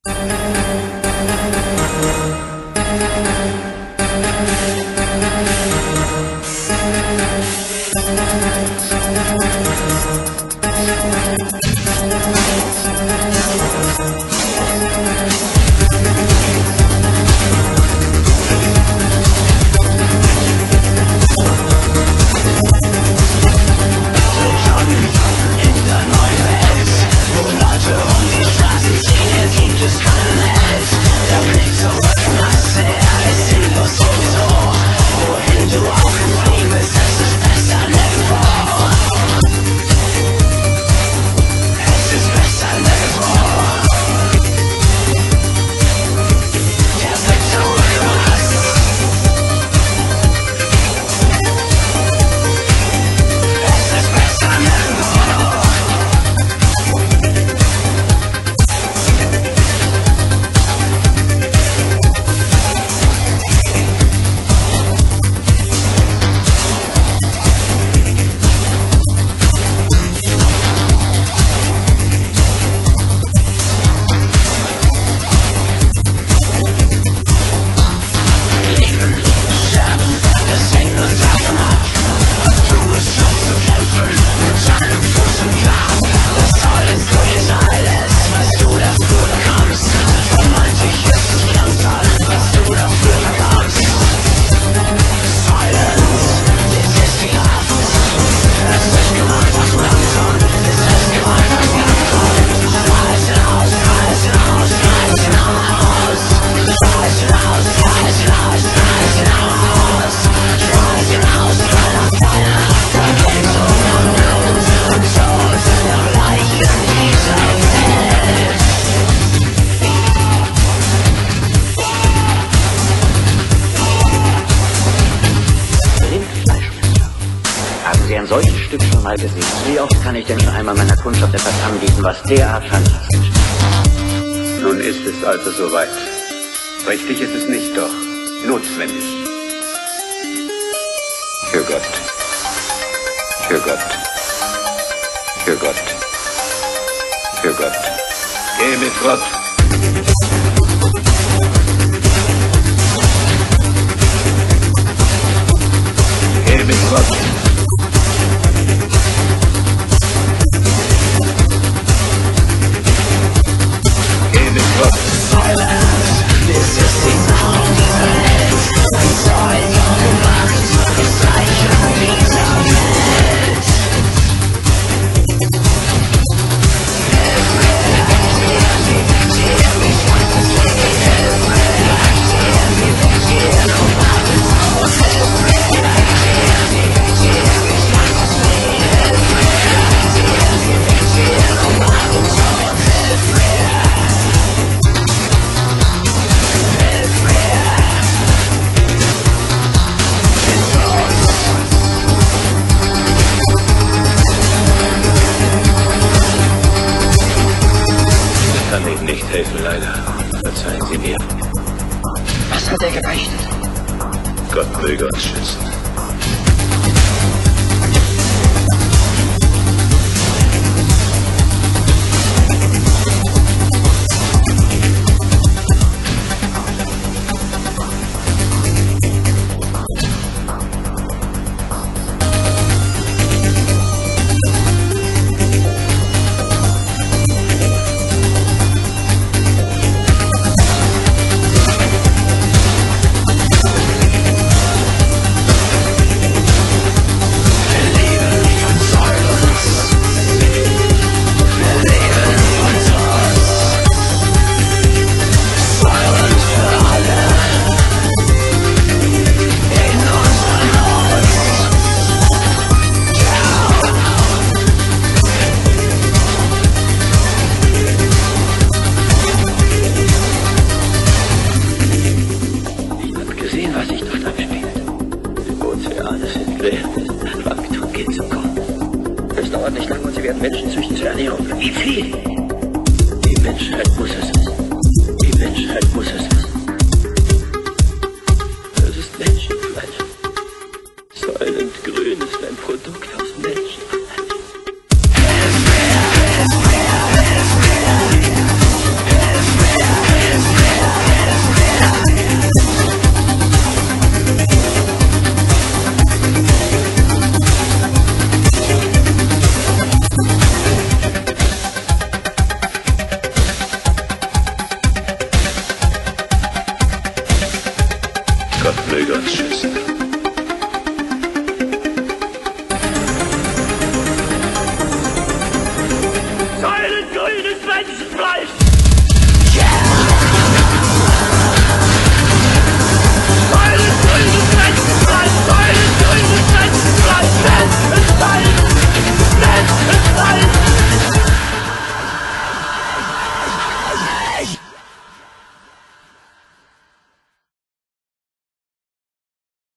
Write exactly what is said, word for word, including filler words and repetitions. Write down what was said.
Ein solches Stück schon mal gesehen. Wie oft kann ich denn schon einmal meiner Kundschaft etwas anbieten, was derart fantastisch ist? Nun ist es also soweit. Richtig ist es nicht, doch notwendig. Für Gott. Für Gott. Für Gott. Für Gott. Geh mit Gott. Geh mit Gott. Ich kann Ihnen nicht helfen, leider. Verzeihen Sie mir. Was hat er gebeichtet? Gott möge uns schützen.